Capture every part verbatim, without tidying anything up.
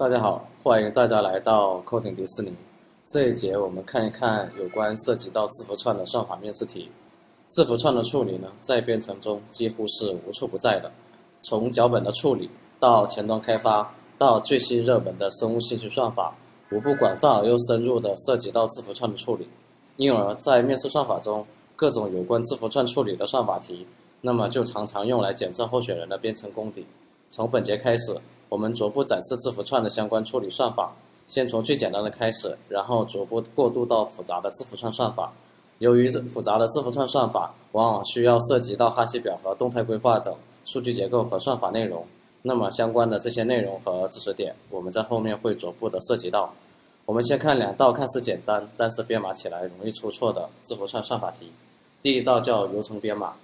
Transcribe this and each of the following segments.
大家好，欢迎大家来到 Coding 迪士尼。这一节我们看一看有关涉及到字符串的算法面试题。字符串的处理呢，在编程中几乎是无处不在的，从脚本的处理到前端开发，到最新热门的生物信息算法，无不广泛而又深入的涉及到字符串的处理。因而，在面试算法中，各种有关字符串处理的算法题，那么就常常用来检测候选人的编程功底。从本节开始，我们逐步展示字符串的相关处理算法，先从最简单的开始，然后逐步过渡到复杂的字符串算法。由于复杂的字符串算法往往需要涉及到哈希表和动态规划等数据结构和算法内容，那么相关的这些内容和知识点，我们在后面会逐步的涉及到。我们先看两道看似简单，但是编码起来容易出错的字符串算法题。第一道叫流程编码。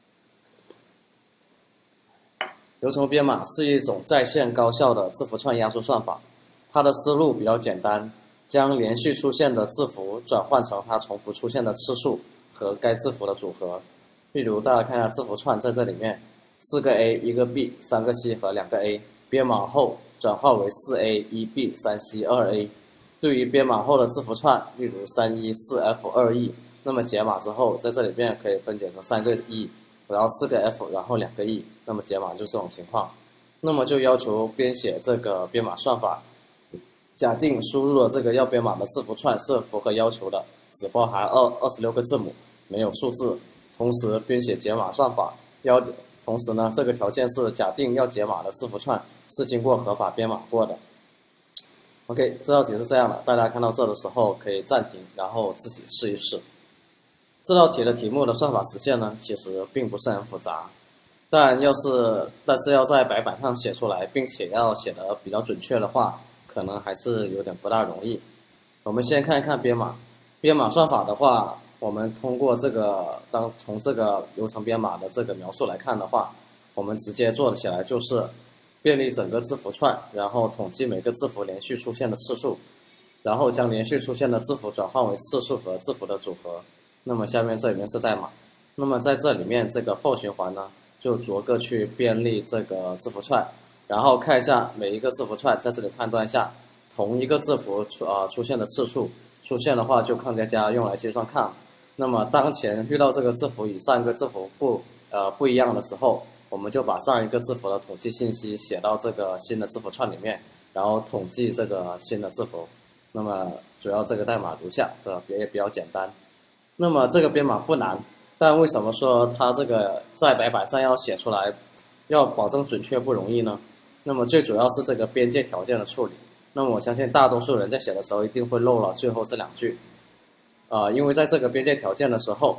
流程编码是一种在线高效的字符串压缩算法，它的思路比较简单，将连续出现的字符转换成它重复出现的次数和该字符的组合。例如，大家看一下字符串在这里面，四个 A、一个 B、三个 C 和两个 A， 编码后转化为四 A、一 B、三 C、二 A。对于编码后的字符串，例如三 E、四 F、二 E， 那么解码之后，在这里面可以分解成三个 E， 然后四个 F， 然后两个 E， 那么解码就这种情况。那么就要求编写这个编码算法，假定输入了这个要编码的字符串是符合要求的，只包含二二十六个字母，没有数字。同时编写解码算法，要同时呢，这个条件是假定要解码的字符串是经过合法编码过的。OK， 这道题是这样的，大家看到这的时候可以暂停，然后自己试一试。这道题的题目的算法实现呢，其实并不是很复杂，但要是但是要在白板上写出来，并且要写得比较准确的话，可能还是有点不大容易。我们先看一看编码。编码算法的话，我们通过这个当从这个流程编码的这个描述来看的话，我们直接做起来就是便利整个字符串，然后统计每个字符连续出现的次数，然后将连续出现的字符转换为次数和字符的组合。那么下面这里面是代码，那么在这里面这个 for 循环呢，就逐个去便利这个字符串，然后看一下每一个字符串，在这里判断一下同一个字符出啊、呃、出现的次数，出现的话就 count 加加用来计算 count。那么当前遇到这个字符与上一个字符不呃不一样的时候，我们就把上一个字符的统计信息写到这个新的字符串里面，然后统计这个新的字符。那么主要这个代码如下，这也比较简单。那么这个编码不难，但为什么说它这个在白板上要写出来，要保证准确不容易呢？那么最主要是这个边界条件的处理。那么我相信大多数人在写的时候一定会漏了最后这两句，呃，因为在这个边界条件的时候，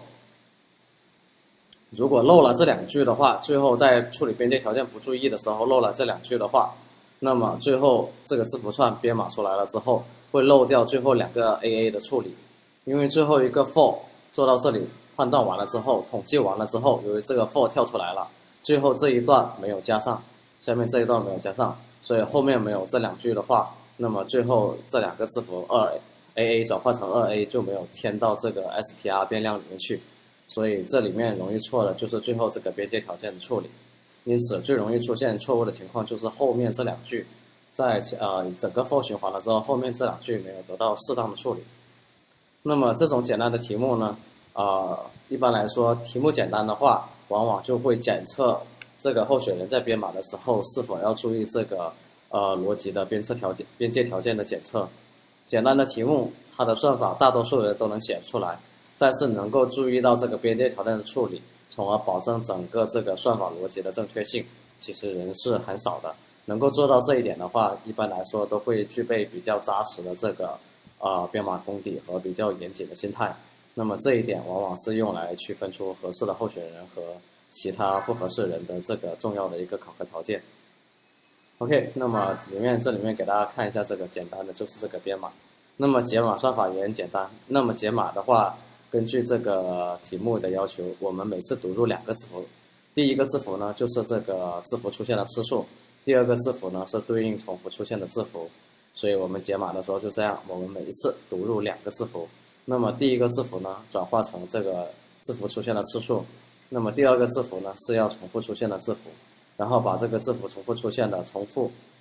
如果漏了这两句的话，最后在处理边界条件不注意的时候漏了这两句的话，那么最后这个字符串编码出来了之后，会漏掉最后两个 A A 的处理，因为最后一个 for 做到这里判断完了之后，统计完了之后，由于这个 for 跳出来了，最后这一段没有加上，下面这一段没有加上，所以后面没有这两句的话，那么最后这两个字符二 A A 转换成二 A 就没有填到这个 str 变量里面去。所以这里面容易错的就是最后这个边界条件的处理，因此最容易出现错误的情况就是后面这两句，在呃整个 for 循环了之后，后面这两句没有得到适当的处理。那么这种简单的题目呢，呃，一般来说题目简单的话，往往就会检测这个候选人在编码的时候是否要注意这个呃逻辑的边测条件、边界条件的检测。简单的题目，它的算法大多数人都能写出来。但是能够注意到这个边界条件的处理，从而保证整个这个算法逻辑的正确性，其实人是很少的。能够做到这一点的话，一般来说都会具备比较扎实的这个呃编码功底和比较严谨的心态。那么这一点往往是用来区分出合适的候选人和其他不合适人的这个重要的一个考核条件。OK， 那么里面这里面给大家看一下这个简单的就是这个编码。那么解码算法也很简单。那么解码的话，根据这个题目的要求，我们每次读入两个字符，第一个字符呢就是这个字符出现的次数，第二个字符呢是对应重复出现的字符，所以我们解码的时候就这样，我们每一次读入两个字符，那么第一个字符呢转化成这个字符出现的次数，那么第二个字符呢是要重复出现的字符，然后把这个字符重复出现的重复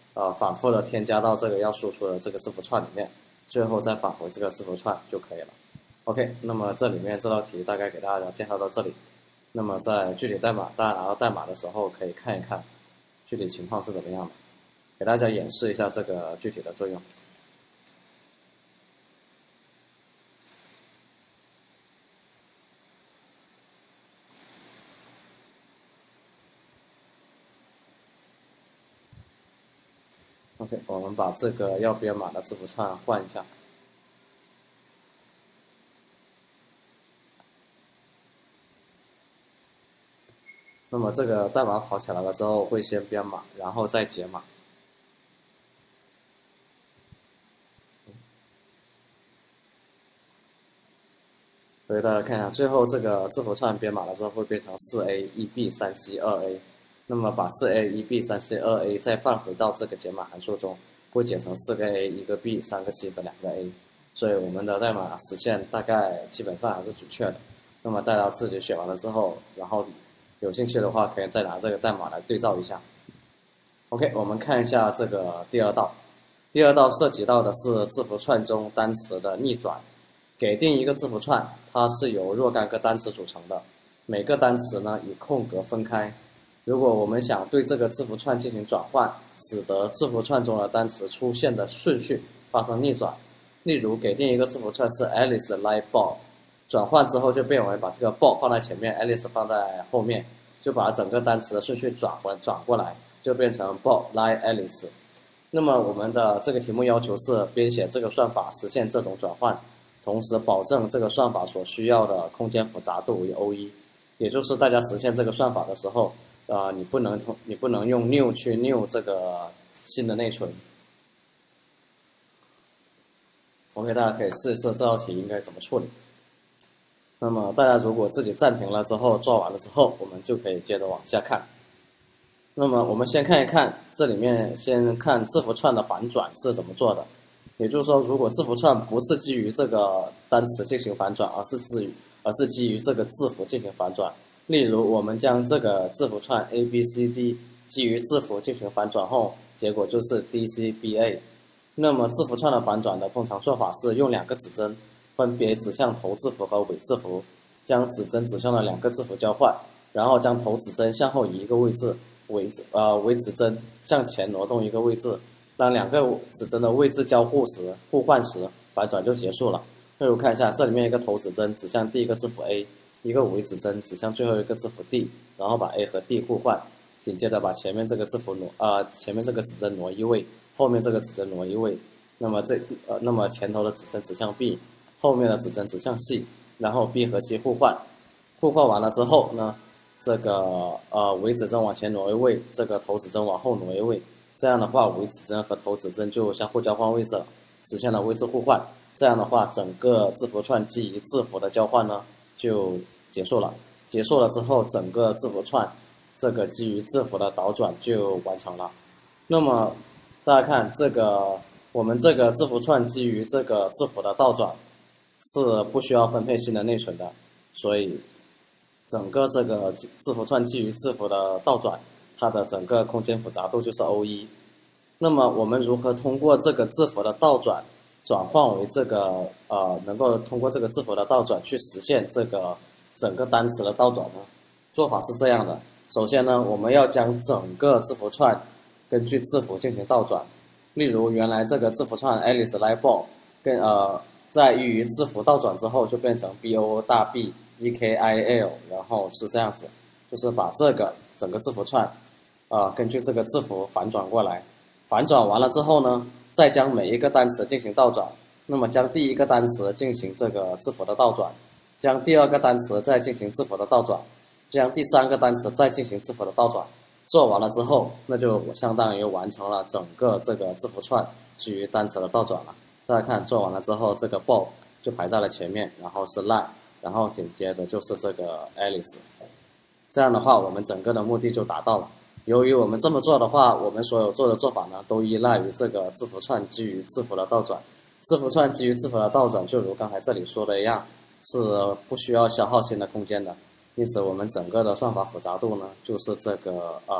呃反复的添加到这个要输出的这个字符串里面，最后再返回这个字符串就可以了。OK， 那么这里面这道题大概给大家介绍到这里。那么在具体代码，大家拿到代码的时候可以看一看具体情况是怎么样的，给大家演示一下这个具体的作用。OK， 我们把这个要编码的字符串换一下。那么这个代码跑起来了之后，会先编码，然后再解码。所以大家看一下，最后这个字符串编码了之后会变成四 A 一 B 三 C 二 A。那么把四 A 一 B 三 C 二 A 再放回到这个解码函数中，会解成四个 A 一个 B 三个 C 的两个 A。所以我们的代码实现大概基本上还是准确的。那么大家自己写完了之后，然后有兴趣的话，可以再拿这个代码来对照一下。OK， 我们看一下这个第二道。第二道涉及到的是字符串中单词的逆转。给定一个字符串，它是由若干个单词组成的，每个单词呢以空格分开。如果我们想对这个字符串进行转换，使得字符串中的单词出现的顺序发生逆转，例如给定一个字符串是 Alice like ball， 转换之后就变为把这个 ball 放在前面 ，Alice 放在后面，就把整个单词的顺序转回转过来，就变成 ball like Alice。那么我们的这个题目要求是编写这个算法实现这种转换，同时保证这个算法所需要的空间复杂度为 O 一， 也就是大家实现这个算法的时候，呃，你不能同你不能用 new 去 new 这个新的内存。OK， 大家可以试一试这道题应该怎么处理。那么大家如果自己暂停了之后做完了之后，我们就可以接着往下看。那么我们先看一看这里面，先看字符串的反转是怎么做的。也就是说，如果字符串不是基于这个单词进行反转，而是基于而是基于这个字符进行反转。例如，我们将这个字符串 A B C D 基于字符进行反转后，结果就是 D C B A。那么字符串的反转的通常做法是用两个指针分别指向头字符和尾字符，将指针指向的两个字符交换，然后将头指针向后移一个位置，尾指呃尾指针向前挪动一个位置。当两个指针的位置交互时互换时，反转就结束了。例如看一下，这里面一个头指针指向第一个字符 A， 一个尾指针指向最后一个字符 D， 然后把 A 和 D 互换，紧接着把前面这个字符挪呃前面这个指针挪一位，后面这个指针挪一位。那么这呃那么前头的指针指向 B， 后面的指针指向 C， 然后 B 和 C 互换，互换完了之后呢，这个呃尾指针往前挪一位，这个头指针往后挪一位。这样的话，尾指针和头指针就相互交换位置了，实现了位置互换。这样的话，整个字符串基于字符的交换呢就结束了。结束了之后，整个字符串这个基于字符的导转就完成了。那么大家看这个，我们这个字符串基于这个字符的倒转是不需要分配新的内存的，所以整个这个字符串基于字符的倒转，它的整个空间复杂度就是 O 一。那么我们如何通过这个字符的倒转转换为这个呃能够通过这个字符的倒转去实现这个整个单词的倒转呢？做法是这样的，首先呢，我们要将整个字符串根据字符进行倒转。例如原来这个字符串 Alice like ball 跟呃在于字符倒转之后就变成 B O 大 B E K I L， 然后是这样子，就是把这个整个字符串啊、呃，根据这个字符反转过来，反转完了之后呢，再将每一个单词进行倒转。那么将第一个单词进行这个字符的倒转，将第二个单词再进行字符的倒转，将第三个单词再进行字符的倒转。做完了之后，那就相当于完成了整个这个字符串基于单词的倒转了。大家看，做完了之后，这个 ball 就排在了前面，然后是 line， 然后紧接着就是这个 Alice。这样的话，我们整个的目的就达到了。由于我们这么做的话，我们所有做的做法呢，都依赖于这个字符串基于字符的倒转。字符串基于字符的倒转，就如刚才这里说的一样，是不需要消耗新的空间的。因此，我们整个的算法复杂度呢，就是这个呃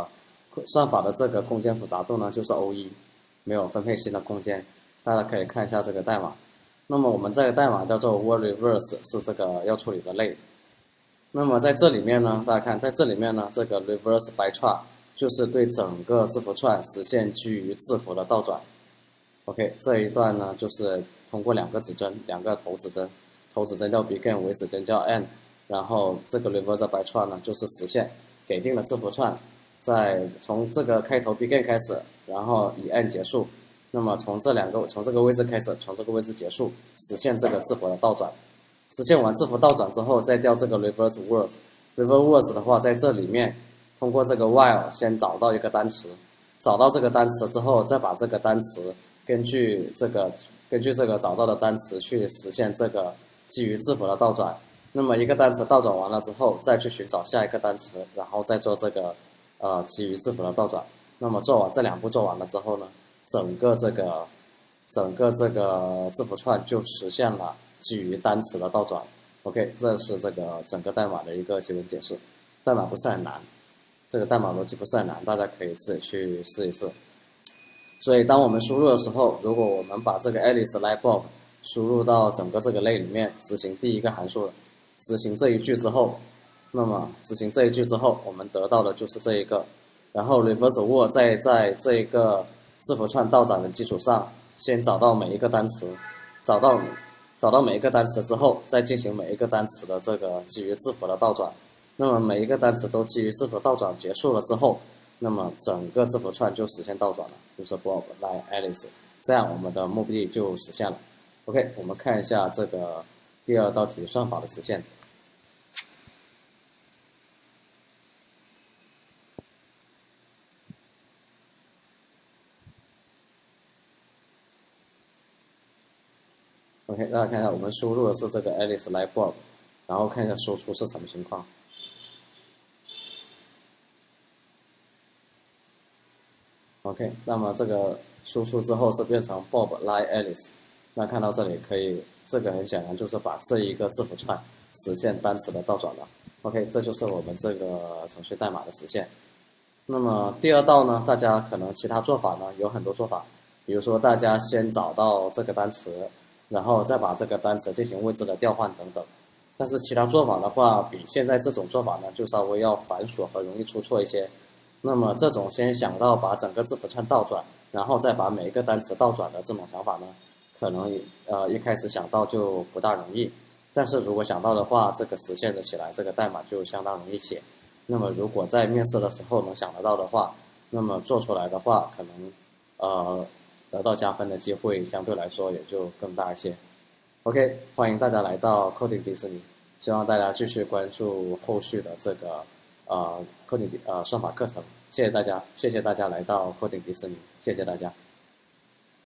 算法的这个空间复杂度呢就是 O 一，没有分配新的空间。大家可以看一下这个代码。那么我们这个代码叫做 word reverse， 是这个要处理的类。那么在这里面呢，大家看在这里面呢，这个 reverse by char 就是对整个字符串实现基于字符的倒转。OK， 这一段呢就是通过两个指针，两个头指针，头指针叫 begin， 尾指针叫 end， 然后这个 reverse by char 呢就是实现给定的字符串，在从这个开头 begin 开始，然后以 end 结束。那么从这两个从这个位置开始，从这个位置结束，实现这个字符的倒转。实现完字符倒转之后，再调这个 reverse words。reverse words 的话，在这里面通过这个 while 先找到一个单词，找到这个单词之后，再把这个单词根据这个根据这个找到的单词去实现这个基于字符的倒转。那么一个单词倒转完了之后，再去寻找下一个单词，然后再做这个呃基于字符的倒转。那么做完这两步做完了之后呢，整个这个整个这个字符串就实现了基于单词的倒转。OK， 这是这个整个代码的一个基本解释。代码不是很难，这个代码逻辑不是很难，大家可以自己去试一试。所以当我们输入的时候，如果我们把这个 Alice like Bob 输入到整个这个类里面，执行第一个函数，执行这一句之后，那么执行这一句之后，我们得到的就是这一个。然后 reverse word 再在这一个字符串倒转的基础上，先找到每一个单词，找到找到每一个单词之后，再进行每一个单词的这个基于字符的倒转。那么每一个单词都基于字符倒转结束了之后，那么整个字符串就实现倒转了，就是 Bob like Alice， 这样我们的目的就实现了。OK， 我们看一下这个第二道题算法的实现。OK， 大家看一下，我们输入的是这个 Alice like Bob， 然后看一下输出是什么情况。OK， 那么这个输出之后是变成 Bob like Alice， 那看到这里可以，这个很显然就是把这一个字符串实现单词的倒转了。OK， 这就是我们这个程序代码的实现。那么第二道呢，大家可能其他做法呢有很多做法，比如说大家先找到这个单词，然后再把这个单词进行位置的调换等等。但是其他做法的话，比现在这种做法呢就稍微要繁琐和容易出错一些。那么这种先想到把整个字符串倒转，然后再把每一个单词倒转的这种想法呢，可能呃一开始想到就不大容易。但是如果想到的话，这个实现的起来，这个代码就相当容易写。那么如果在面试的时候能想得到的话，那么做出来的话，可能呃得到加分的机会相对来说也就更大一些。OK， 欢迎大家来到 Coding 迪士尼，希望大家继续关注后续的这个呃 Coding 呃算法课程。谢谢大家，谢谢大家来到 Coding 迪士尼，谢谢大家。